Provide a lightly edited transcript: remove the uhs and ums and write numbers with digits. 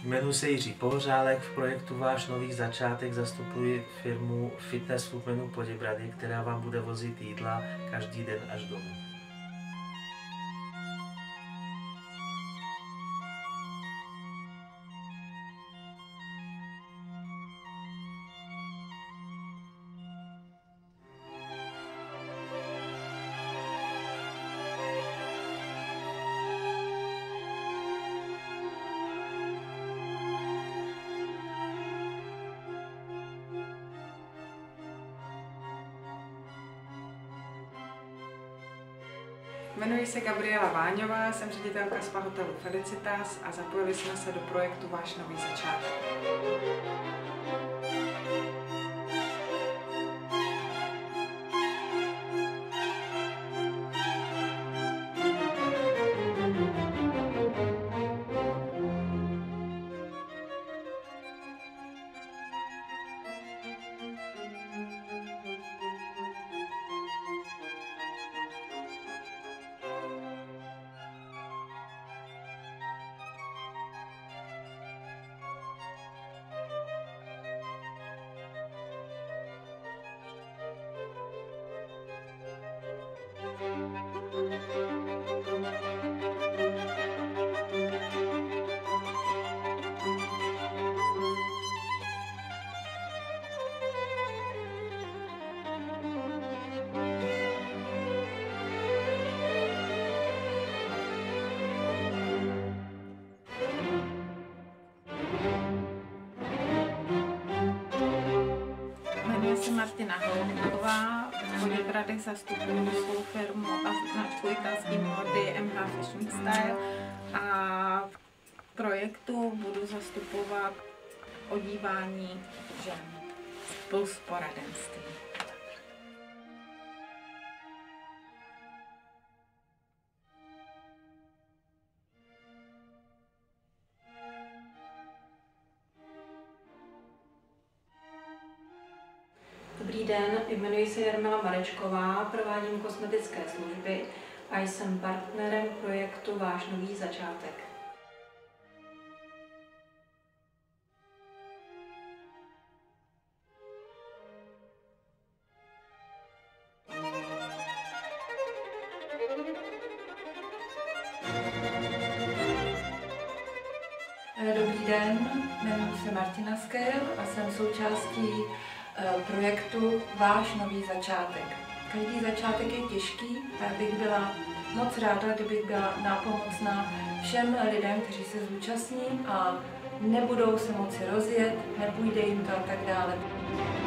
Jmenuji se Jiří Pohořálek, v projektu Váš nový začátek zastupuji firmu Fitness Food Menu Poděbrady, která vám bude vozit jídla každý den až domů. Jmenuji se Gabriela Váňová, jsem ředitelka spa hotelu Felicitas a zapojili jsme se do projektu Váš nový začátek. Jmenuji se Martina Hlouková, v Poděbradech zastupuji svou firmu a značku italský módy MH Fashion Style a v projektu budu zastupovat odívání žen plus poradenství. Dobrý den, jmenuji se Jarmila Marečková, provádím kosmetické služby a jsem partnerem projektu Váš nový začátek. Dobrý den, jmenuji se Martina Skejl a jsem součástí projektu Váš nový začátek. Každý začátek je těžký a já bych byla moc ráda, kdybych byla nápomocná všem lidem, kteří se zúčastní a nebudou se moci rozjet, nepůjde jim to a tak dále.